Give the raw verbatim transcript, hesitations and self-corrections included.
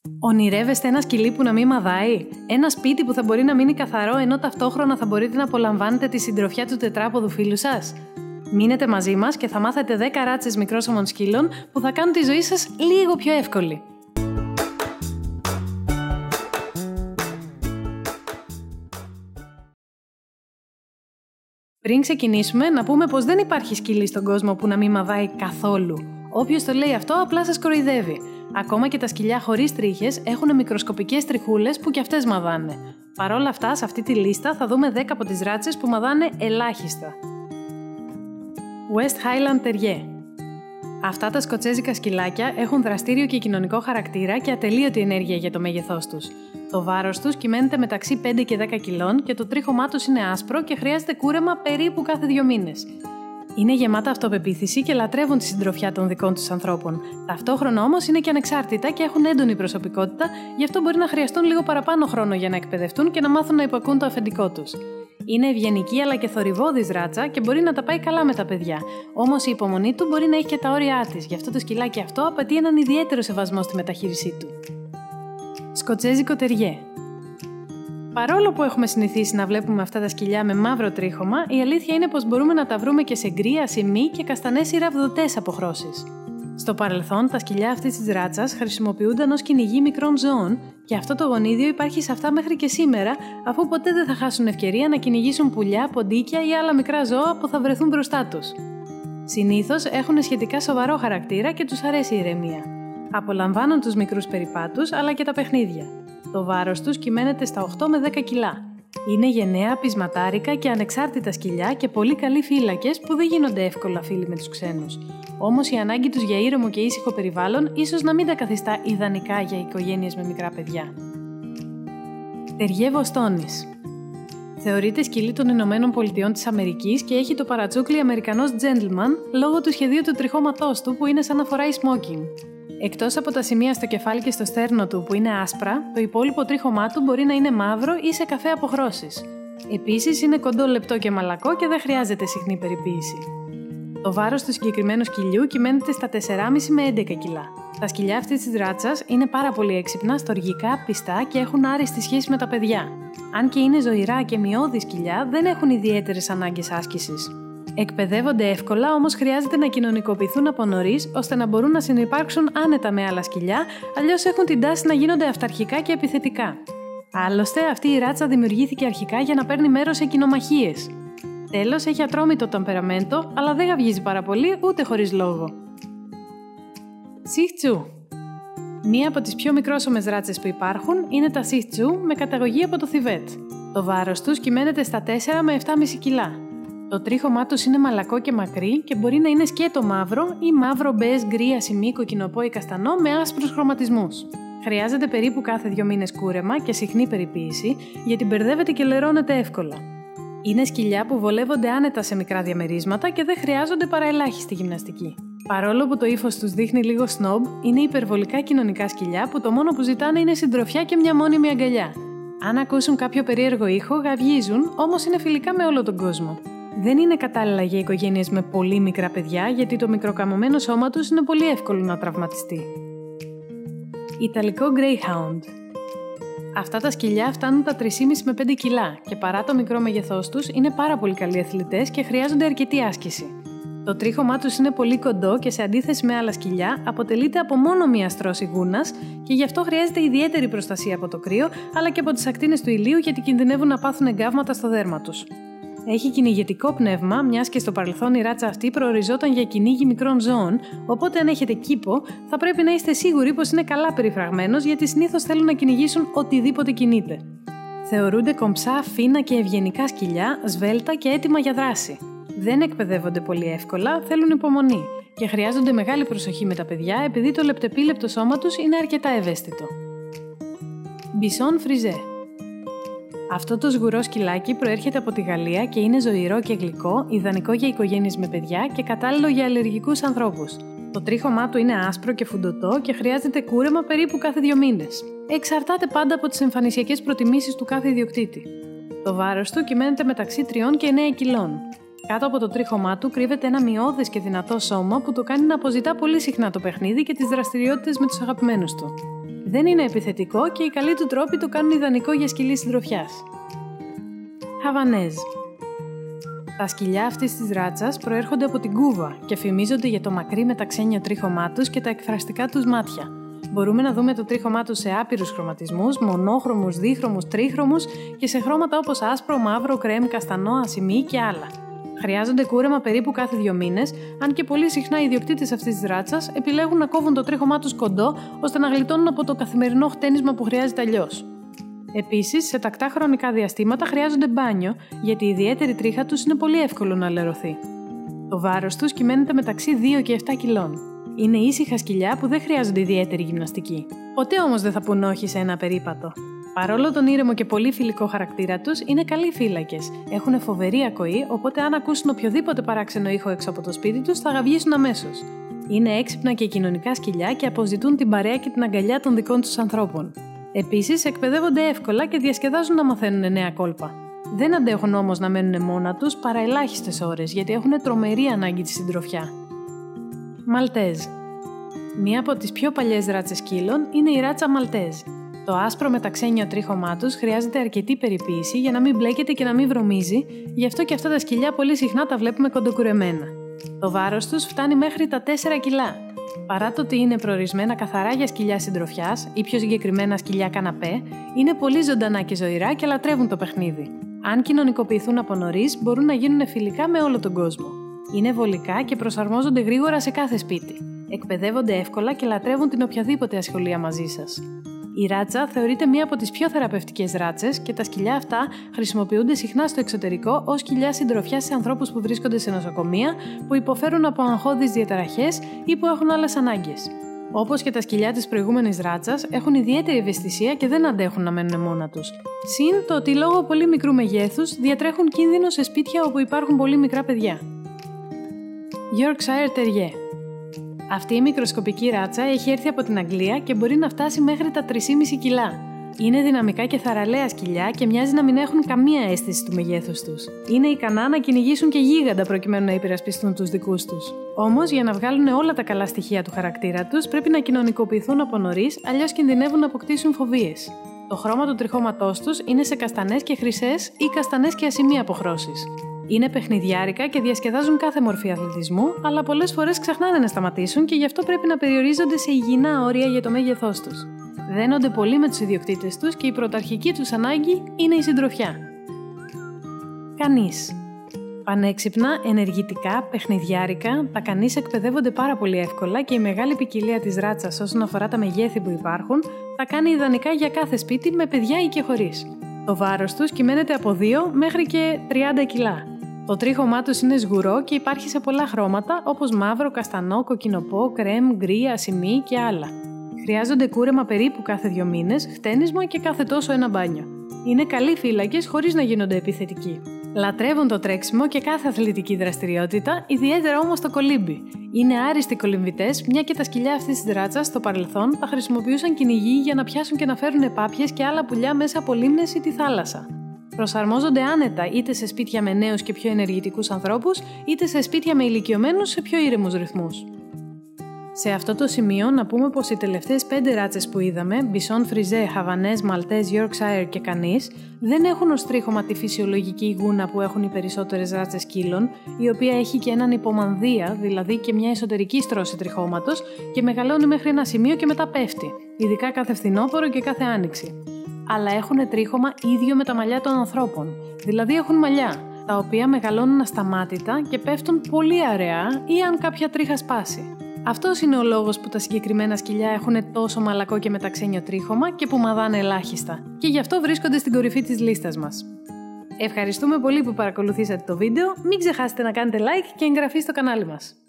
Ονειρεύεστε ένα σκυλί που να μην μαδάει? Ένα σπίτι που θα μπορεί να μείνει καθαρό ενώ ταυτόχρονα θα μπορείτε να απολαμβάνετε τη συντροφιά του τετράποδου φίλου σας? Μείνετε μαζί μας και θα μάθετε δέκα ράτσες μικρόσωμων σκύλων που θα κάνουν τη ζωή σας λίγο πιο εύκολη. Πριν ξεκινήσουμε, να πούμε πως δεν υπάρχει σκυλί στον κόσμο που να μην μαδάει καθόλου. Όποιος το λέει αυτό απλά σας κοροϊδεύει. Ακόμα και τα σκυλιά χωρίς τρίχες έχουν μικροσκοπικές τριχούλες που κι αυτές μαδάνε. Παρ' όλα αυτά, σε αυτή τη λίστα θα δούμε δέκα από τις ράτσες που μαδάνε ελάχιστα. West Highland Terrier. Αυτά τα σκοτσέζικα σκυλάκια έχουν δραστήριο και κοινωνικό χαρακτήρα και ατελείωτη ενέργεια για το μέγεθός τους. Το βάρος τους κυμαίνεται μεταξύ πέντε και δέκα κιλών και το τρίχωμά τους είναι άσπρο και χρειάζεται κούρεμα περίπου κάθε δύο μήνες. Είναι γεμάτα αυτοπεποίθηση και λατρεύουν τη συντροφιά των δικών τους ανθρώπων. Ταυτόχρονα όμως είναι και ανεξάρτητα και έχουν έντονη προσωπικότητα, γι' αυτό μπορεί να χρειαστούν λίγο παραπάνω χρόνο για να εκπαιδευτούν και να μάθουν να υπακούν το αφεντικό τους. Είναι ευγενική αλλά και θορυβώδης ράτσα και μπορεί να τα πάει καλά με τα παιδιά. Όμως η υπομονή του μπορεί να έχει και τα όρια της, γι' αυτό το σκυλάκι αυτό απαιτεί έναν ιδιαίτερο σεβασμό στη μεταχείρισή του. Σκοτσέζικο τεριέ. Παρόλο που έχουμε συνηθίσει να βλέπουμε αυτά τα σκυλιά με μαύρο τρίχωμα, η αλήθεια είναι πως μπορούμε να τα βρούμε και σε γκρι, ασημί και καστανές ή ραβδοτές αποχρώσεις. Στο παρελθόν, τα σκυλιά αυτής της ράτσας χρησιμοποιούνταν ως κυνηγοί μικρών ζώων και αυτό το γονίδιο υπάρχει σε αυτά μέχρι και σήμερα, αφού ποτέ δεν θα χάσουν ευκαιρία να κυνηγήσουν πουλιά, ποντίκια ή άλλα μικρά ζώα που θα βρεθούν μπροστά τους. Συνήθως έχουν σχετικά σοβαρό χαρακτήρα και τους αρέσει η ηρεμία. Απολαμβάνουν τους μικρούς περιπάτους αλλά και τα παιχνίδια. Το βάρος τους κυμαίνεται στα οκτώ με δέκα κιλά. Είναι γενναία, πεισματάρικα και ανεξάρτητα σκυλιά και πολύ καλοί φύλακες που δεν γίνονται εύκολα φίλοι με τους ξένους. Όμως η ανάγκη τους για ήρεμο και ήσυχο περιβάλλον ίσως να μην τα καθιστά ιδανικά για οικογένειες με μικρά παιδιά. Τεριέ Βοστόνης. Θεωρείται σκυλί των Ηνωμένων Πολιτειών της Αμερικής και έχει το παρατσούκλι Αμερικανός gentleman λόγω του σχεδίου του τριχώματός του που είναι σαν να φοράει smoking. Εκτός από τα σημεία στο κεφάλι και στο στέρνο του που είναι άσπρα, το υπόλοιπο τρίχωμά του μπορεί να είναι μαύρο ή σε καφέ αποχρώσεις. Επίσης είναι κοντό, λεπτό και μαλακό και δεν χρειάζεται συχνή περιποίηση. Το βάρος του συγκεκριμένου σκυλιού κυμαίνεται στα τέσσερα κόμμα πέντε με έντεκα κιλά. Τα σκυλιά αυτής της ράτσας είναι πάρα πολύ έξυπνα, στοργικά, πιστά και έχουν άριστη σχέση με τα παιδιά. Αν και είναι ζωηρά και μειώδη σκυλιά, δεν έχουν ιδιαίτερες ανάγκες άσκησης. Εκπαιδεύονται εύκολα, όμως χρειάζεται να κοινωνικοποιηθούν από νωρίς, ώστε να μπορούν να συνυπάρξουν άνετα με άλλα σκυλιά, αλλιώς έχουν την τάση να γίνονται αυταρχικά και επιθετικά. Άλλωστε, αυτή η ράτσα δημιουργήθηκε αρχικά για να παίρνει μέρος σε κοινομαχίες. Τέλος, έχει ατρόμητο ταμπεραμέντο, αλλά δεν γαβγίζει πάρα πολύ ούτε χωρίς λόγο. Σιχ Τσου. Μία από τις πιο μικρόσωμες ράτσες που υπάρχουν είναι τα Σιχ Τσου με καταγωγή από το Θιβέτ. Το βάρος τους κυμαίνεται στα τέσσερα με επτά κόμμα πέντε κιλά. Το τρίχωμά τους είναι μαλακό και μακρύ και μπορεί να είναι σκέτο μαύρο ή μαύρο μπέζ, γκρι, ασημί, κοκκινοπό ή καστανό με άσπρους χρωματισμούς. Χρειάζεται περίπου κάθε δύο μήνες κούρεμα και συχνή περιποίηση, γιατί μπερδεύεται και λερώνεται εύκολα. Είναι σκυλιά που βολεύονται άνετα σε μικρά διαμερίσματα και δεν χρειάζονται παρά ελάχιστη γυμναστική. Παρόλο που το ύφος τους δείχνει λίγο σνόμπ, είναι υπερβολικά κοινωνικά σκυλιά που το μόνο που ζητάνε είναι συντροφιά και μια μόνιμη αγκαλιά. Αν ακούσουν κάποιο περίεργο ήχο, γαβγίζουν, όμως είναι φιλικά με όλο τον κόσμο. Δεν είναι κατάλληλα για οικογένειες με πολύ μικρά παιδιά, γιατί το μικροκαμωμένο σώμα τους είναι πολύ εύκολο να τραυματιστεί. Ιταλικό Greyhound. Αυτά τα σκυλιά φτάνουν τα τρία κόμμα πέντε με πέντε κιλά και παρά το μικρό μέγεθός τους είναι πάρα πολύ καλοί αθλητές και χρειάζονται αρκετή άσκηση. Το τρίχωμά τους είναι πολύ κοντό και σε αντίθεση με άλλα σκυλιά αποτελείται από μόνο μία στρώση γούνας και γι' αυτό χρειάζεται ιδιαίτερη προστασία από το κρύο αλλά και από τις ακτίνες του ηλίου γιατί κινδυνεύουν να πάθουν εγκάβματα στο δέρμα τους. Έχει κυνηγετικό πνεύμα, μιας και στο παρελθόν η ράτσα αυτή προοριζόταν για κυνήγι μικρών ζώων, οπότε αν έχετε κήπο, θα πρέπει να είστε σίγουροι πως είναι καλά περιφραγμένος, γιατί συνήθως θέλουν να κυνηγήσουν οτιδήποτε κινείται. Θεωρούνται κομψά, φίνα και ευγενικά σκυλιά, σβέλτα και έτοιμα για δράση. Δεν εκπαιδεύονται πολύ εύκολα, θέλουν υπομονή και χρειάζονται μεγάλη προσοχή με τα παιδιά, επειδή το λεπτεπίλεπτο σώμα τους είναι αρκετά ευαίσθητο. Μπισόν Φριζέ. Αυτό το σγουρό σκυλάκι προέρχεται από τη Γαλλία και είναι ζωηρό και γλυκό, ιδανικό για οικογένειες με παιδιά και κατάλληλο για αλλεργικούς ανθρώπους. Το τρίχωμά του είναι άσπρο και φουντωτό και χρειάζεται κούρεμα περίπου κάθε δύο μήνες. Εξαρτάται πάντα από τις εμφανισιακές προτιμήσεις του κάθε ιδιοκτήτη. Το βάρος του κυμαίνεται μεταξύ τριών και εννέα κιλών. Κάτω από το τρίχωμά του κρύβεται ένα μειώδες και δυνατό σώμα που το κάνει να αποζητά πολύ συχνά το παιχνίδι και τις δραστηριότητες με τους αγαπημένους του. Δεν είναι επιθετικό και οι καλοί του τρόποι το κάνουν ιδανικό για σκυλί συντροφιάς. Χαβανέζ. Τα σκυλιά αυτής της ράτσας προέρχονται από την Κούβα και φημίζονται για το μακρύ μεταξένιο τρίχωμά τους και τα εκφραστικά τους μάτια. Μπορούμε να δούμε το τρίχωμά τους σε άπειρους χρωματισμούς, μονόχρωμους, δίχρωμους, τρίχρωμους και σε χρώματα όπως άσπρο, μαύρο, κρέμ, καστανό, ασημί και άλλα. Χρειάζονται κούρεμα περίπου κάθε δύο μήνες, αν και πολύ συχνά οι ιδιοκτήτες αυτής της ράτσας επιλέγουν να κόβουν το τρίχωμά τους κοντό ώστε να γλιτώνουν από το καθημερινό χτένισμα που χρειάζεται αλλιώς. Επίσης, σε τακτά χρονικά διαστήματα χρειάζονται μπάνιο, γιατί η ιδιαίτερη τρίχα τους είναι πολύ εύκολο να λερωθεί. Το βάρος τους κυμαίνεται μεταξύ δύο και επτά κιλών. Είναι ήσυχα σκυλιά που δεν χρειάζονται ιδιαίτερη γυμναστική. Ποτέ όμως δεν θα πουν όχι σε ένα περίπατο. Παρόλο τον ήρεμο και πολύ φιλικό χαρακτήρα τους, είναι καλοί φύλακες. Έχουν φοβερή ακοή, οπότε αν ακούσουν οποιοδήποτε παράξενο ήχο έξω από το σπίτι τους, θα γαβγίσουν αμέσως. Είναι έξυπνα και κοινωνικά σκυλιά και αποζητούν την παρέα και την αγκαλιά των δικών τους ανθρώπων. Επίσης, εκπαιδεύονται εύκολα και διασκεδάζουν να μαθαίνουν νέα κόλπα. Δεν αντέχουν όμως να μένουν μόνα τους παρά ελάχιστες ώρες, γιατί έχουν τρομερή ανάγκη τη συντροφιά. Μαλτέζ. Μία από τις πιο παλιές ράτσες σκύλων είναι η ράτσα Μαλτέζ. Το άσπρο μεταξένιο τρίχωμά τους χρειάζεται αρκετή περιποίηση για να μην μπλέκεται και να μην βρωμίζει, γι' αυτό και αυτά τα σκυλιά πολύ συχνά τα βλέπουμε κοντοκουρεμένα. Το βάρος τους φτάνει μέχρι τα τέσσερα κιλά. Παρά το ότι είναι προορισμένα καθαρά για σκυλιά συντροφιάς ή πιο συγκεκριμένα σκυλιά καναπέ, είναι πολύ ζωντανά και ζωηρά και λατρεύουν το παιχνίδι. Αν κοινωνικοποιηθούν από νωρίς, μπορούν να γίνουν φιλικά με όλο τον κόσμο. Είναι βολικά και προσαρμόζονται γρήγορα σε κάθε σπίτι. Εκπαιδεύονται εύκολα και λατρεύουν την οποιαδήποτε ασχολία μαζί σας. Η ράτσα θεωρείται μία από τις πιο θεραπευτικές ράτσες και τα σκυλιά αυτά χρησιμοποιούνται συχνά στο εξωτερικό ως σκυλιά συντροφιάς σε ανθρώπους που βρίσκονται σε νοσοκομεία, που υποφέρουν από αγχώδεις διαταραχές ή που έχουν άλλες ανάγκες. Όπως και τα σκυλιά της προηγούμενης ράτσας, έχουν ιδιαίτερη ευαισθησία και δεν αντέχουν να μένουν μόνα τους. Συν το ότι λόγω πολύ μικρού μεγέθους διατρέχουν κίνδυνο σε σπίτια όπου υπάρχουν πολύ μικρά παιδιά. Yorkshire Terrier. Αυτή η μικροσκοπική ράτσα έχει έρθει από την Αγγλία και μπορεί να φτάσει μέχρι τα τρία κόμμα πέντε κιλά. Είναι δυναμικά και θαραλέα σκυλιά και μοιάζει να μην έχουν καμία αίσθηση του μεγέθους τους. Είναι ικανά να κυνηγήσουν και γίγαντα προκειμένου να υπερασπιστούν τους δικούς τους. Όμως, για να βγάλουν όλα τα καλά στοιχεία του χαρακτήρα τους, πρέπει να κοινωνικοποιηθούν από νωρίς, αλλιώς κινδυνεύουν να αποκτήσουν φοβίες. Το χρώμα του τριχώματός τους είναι σε καστανές και χρυσές ή καστανές και ασημί αποχρώσεις. Είναι παιχνιδιάρικα και διασκεδάζουν κάθε μορφή αθλητισμού, αλλά πολλές φορές ξεχνάνε να σταματήσουν και γι' αυτό πρέπει να περιορίζονται σε υγιεινά όρια για το μέγεθός τους. Δένονται πολύ με τους ιδιοκτήτες τους και η πρωταρχική τους ανάγκη είναι η συντροφιά. Κανείς. Πανέξυπνα, ενεργητικά, παιχνιδιάρικα, τα κανείς εκπαιδεύονται πάρα πολύ εύκολα και η μεγάλη ποικιλία της ράτσας όσον αφορά τα μεγέθη που υπάρχουν τα κάνει ιδανικά για κάθε σπίτι με παιδιά ή και χωρίς. Το βάρος τους κυμαίνεται από δύο μέχρι και τριάντα κιλά. Το τρίχωμά τους είναι σγουρό και υπάρχει σε πολλά χρώματα όπως μαύρο, καστανό, κοκκινοπό, κρέμ, γκρι, ασημί και άλλα. Χρειάζονται κούρεμα περίπου κάθε δύο μήνες, χτένισμα και κάθε τόσο ένα μπάνιο. Είναι καλοί φύλακες χωρίς να γίνονται επιθετικοί. Λατρεύουν το τρέξιμο και κάθε αθλητική δραστηριότητα, ιδιαίτερα όμως το κολύμπι. Είναι άριστοι κολυμβητές, μια και τα σκυλιά αυτής της ράτσας στο παρελθόν τα χρησιμοποιούσαν κυνηγοί για να πιάσουν και να φέρουν επάπιες και άλλα πουλιά μέσα από λίμνες ή τη θάλασσα. Προσαρμόζονται άνετα είτε σε σπίτια με νέους και πιο ενεργητικούς ανθρώπους, είτε σε σπίτια με ηλικιωμένους σε πιο ήρεμους ρυθμούς. Σε αυτό το σημείο να πούμε πως οι τελευταίες πέντε ράτσες που είδαμε, Bichon Frise, Havanese, Maltese, Yorkshire και κανείς, δεν έχουν ως τρίχωμα τη φυσιολογική γούνα που έχουν οι περισσότερες ράτσες σκύλων, η οποία έχει και έναν υπομανδία, δηλαδή και μια εσωτερική στρώση τριχώματος και μεγαλώνει μέχρι ένα σημείο και μετά πέφτει, ειδικά κάθε φθινόπωρο και κάθε άνοιξη. Αλλά έχουν τρίχωμα ίδιο με τα μαλλιά των ανθρώπων, δηλαδή έχουν μαλλιά, τα οποία μεγαλώνουν ασταμάτητα και πέφτουν πολύ αραιά ή αν κάποια τρίχα σπάσει. Αυτός είναι ο λόγος που τα συγκεκριμένα σκυλιά έχουν τόσο μαλακό και μεταξένιο τρίχωμα και που μαδάνε ελάχιστα, και γι' αυτό βρίσκονται στην κορυφή της λίστας μας. Ευχαριστούμε πολύ που παρακολουθήσατε το βίντεο, μην ξεχάσετε να κάνετε like και εγγραφή στο κανάλι μας.